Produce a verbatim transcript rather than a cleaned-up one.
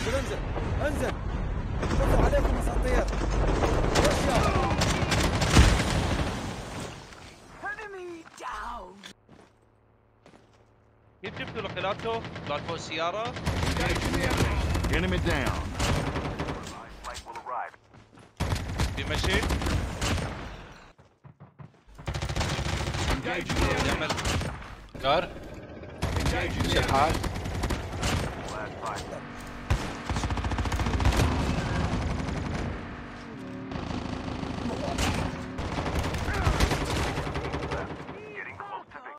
انزل انزل انزل شوفوا عليكم اساطير. كيف جبتوا لقلاته؟ طلعت فوق السيارة؟ Enemy down. في مشي؟ يعمل كار ايش الحال؟